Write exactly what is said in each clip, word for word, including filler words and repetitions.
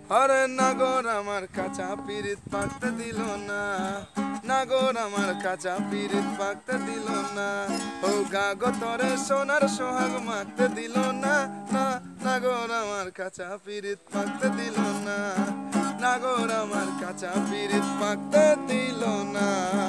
আরে নাগর আমার কাঁচা পিরিত পাকতে দিল না, নাগর আমার কাঁচা পিরিত পাকতে দিল না, ও গাগতরে সোনার সোহাগ মাখতে দিল না, না নাগর আমার কাঁচা পিরিত পাকতে দিল না, নাগর আমার কাঁচা পিরিত পাকতে দিল না।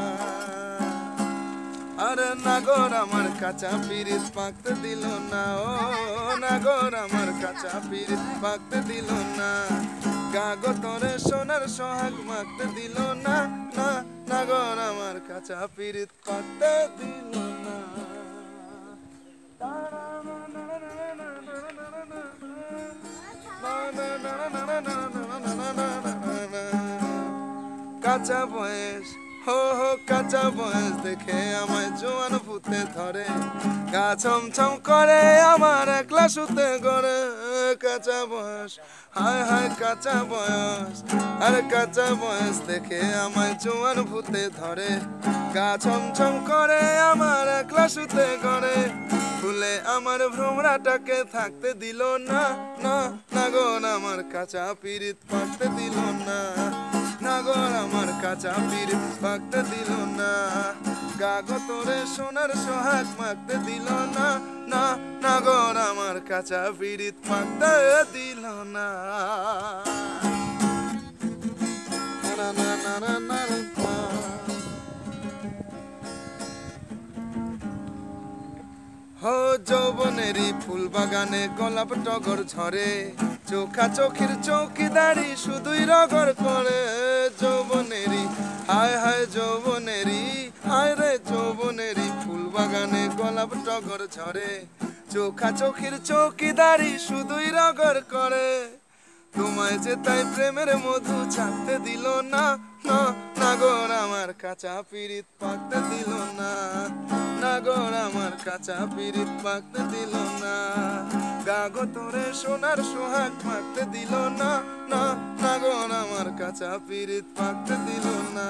আরে নাগর আমার কাঁচা পিরিত পাকতে দিল না, ও নাগর আমার কাঁচা পিরিত পাকতে দিল না, গাগতরে সোনার সোহাগ মাখতে দিল না, না নাগর আমার কাঁচা পিরিত পাকতে দিল না। কাঁচা বয়স হো হো কাঁচা বয়স দেখে আমায় জোয়ান ভূতে ধরে, গা ছমছম করে আমার একলা শুতে করে, কাঁচা বয়স হায় হায় কাঁচা বয়স, আরে কাঁচা বয়স দেখে আমায় জোয়ান ভূতে ধরে, গা ছমছম করে আমার একলা শুতে করে, ফুলে আমার ভ্রমরাটাকে থাকতে দিল না, না নাগর আমার কাঁচা পিরিত পাকতে দিল না, নাগর আমার কাঁচা পিরিত পাকতে দিল না, গাগতরে সোনার সোহাগ মাখতে দিল না, না নাগর আমার কাঁচা পিরিত পাকতে দিল না। না না না না না হো যৌবনেরই ফুল বাগানে গোলাপ টগর ঝরে, চোখা চোখের চৌকিদারি শুধুই রগর করে, যৌবনেরই হায় হায় যৌবনেরই হায় রে যৌবনেরই ফুল বাগানে গোলাপ টগর ঝরে, চোখা চোখের চৌকিদারি শুধুই রগর করে, তোমায় যে তাই প্রেমের মধু ছাড়তে দিল না, না নাগর আমার কাঁচা পিরিত পাকতে দিল না, নাগর আমার কাঁচা পিরিত পাকতে দিল না, গাগতরে সোনার সোহাগ মাখতে দিল না, না নাগর আমার কাঁচা পিরিত পাকতে দিল না।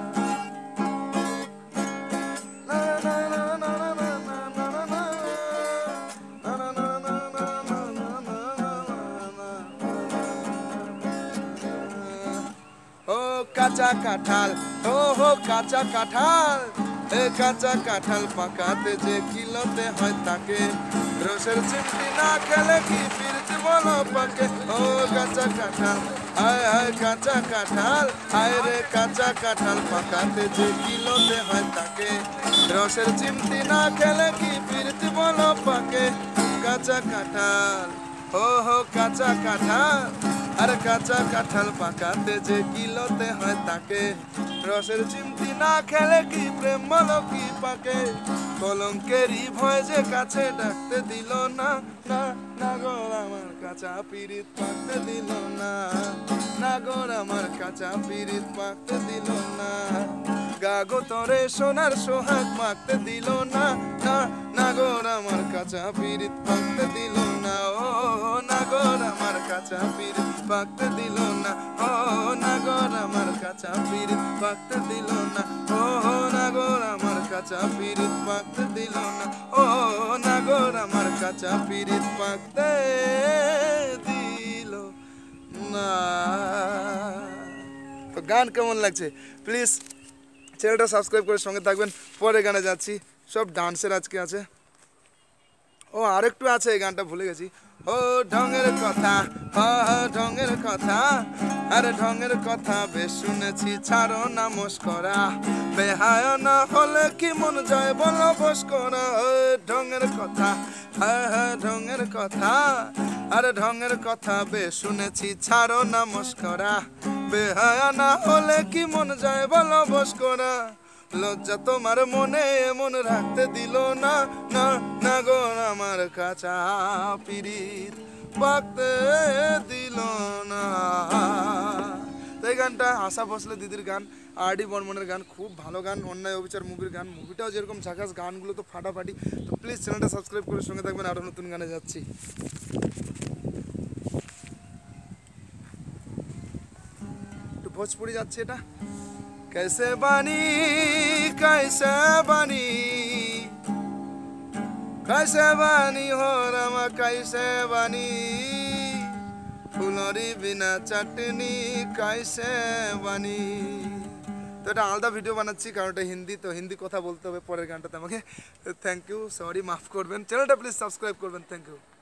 কাঁচা কাঁঠাল ও হো কাঁচা কাঁঠাল, এ কাঁচা কাঁঠাল পাকাতে যে কিলোতে হয় তাকে, রসের চিমটি না খেলে কি ফিরতে বলো পাকে, ও কাঁচা কাঁঠাল হায় হায় কাঁচা কাঁঠাল, হায় রে কাঁচা কাঁঠাল পাকাতে যে কিলোতে হয় তাকে, রসের চিমটি না খেলে কি ফিরতে বলো পাকে, কাঁচা কাঁঠাল ও হো কাঁচা কাঁঠাল, আরে কাঁচা কাঁঠাল পাকাতে যে কিলোতে হয় তাকে, রসের চিমটি না খেলে কি প্রেম বলো কি পাকে, কলঙ্কেরই ভয় যে কাছে ডাকতে দিল না, না নাগর আমার কাঁচা পিরিত পাকতে দিল না, নাগর আমার কাঁচা পিরিত পাকতে দিল না, গাগতরে সোনার সোহাগ মাখতে দিল না, না নাগর আমার কাঁচা পিরিত পাকতে দিল না, ও নাগর আমার কাঁচা পিরিত পাকতে দিল না, ও নাগর আমার কাঁচা পিরিত পাকতে দিল না, ও নাগর আমার কাঁচা পিরিত পাকতে দিল না, ও নাগর আমার কাঁচা পিরিত পাকতে দিল না। তো গান কেমন লাগছে প্লিজ চ্যানেলটা সাবস্ক্রাইব করে সঙ্গে থাকবেন। পরে গানে যাচ্ছি, সব ডান্সের আজকে আছে। ও আরেকটু আছে, এই গানটা ভুলে গেছি। ও ঢঙের কথা হ ঢঙের কথা, আরে ঢঙের কথা বেশ শুনেছি, ছাড়ো না মস্করা, বেহায় না হলে কি মন যায় বলো বস করা, ও ঢঙের কথা হ্যাঁ হ্যাঁ ঢঙের কথা, আরে ঢঙের কথা বেশ শুনেছি, ছাড়ো না মস্করা, বেহায় না হলে কি মন যায় বলো বস করা, লজ্জা তোমার মনে এমন রাখতে দিল না, না নাগর আমার কাঁচা পিরিত পাকতে দিল না। তো এই গানটা আশা ভোসলে দিদির গান, আর ডি বর্মনের গান, খুব ভালো গান, অন্যায় অবিচার মুভির গান, মুভিটাও যেরকম ঝাকাস, গানগুলো তো ফাটাফাটি। তো প্লিজ চ্যানেলটা সাবস্ক্রাইব করে সঙ্গে থাকবেন, আরও নতুন গানে যাচ্ছি। একটু ভোজপুরি যাচ্ছে এটা। कैसे बनी कैसे बनी कैसे बनी हो रमा कैसे बनी फूलों বড়ি বিনা চাটনি কাইসে বানি। তো এটা আলাদা ভিডিও বানাচ্ছি কারণ এটা হিন্দি, তো হিন্দি কথা বলতে হবে পরের গানটাতে আমাকে। থ্যাংক ইউ, সরি, মাফ করবেন। চ্যানেলটা প্লিজ সাবস্ক্রাইব করবেন। Thank you.